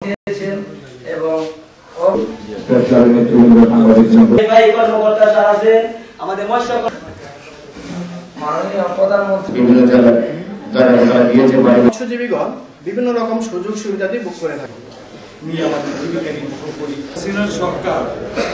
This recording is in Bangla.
দিয়েছেন এবং কর্মকর্তা যারা আছেন আমাদের মাননীয় প্রধানমন্ত্রী মৎস্যজীবীগণ বিভিন্ন রকম সুযোগ সুবিধা দিয়ে ভোগ করে থাকে। আমাদের জীবিকা নির্বাহ করি। সরকার